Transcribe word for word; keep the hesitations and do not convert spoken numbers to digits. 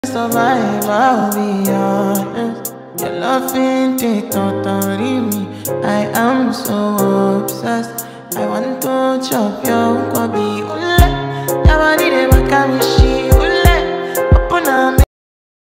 Survive, I'll be honest. Your love ain't it, totally me. I am so obsessed. I want to chop your kwabi. Ule, your body they make me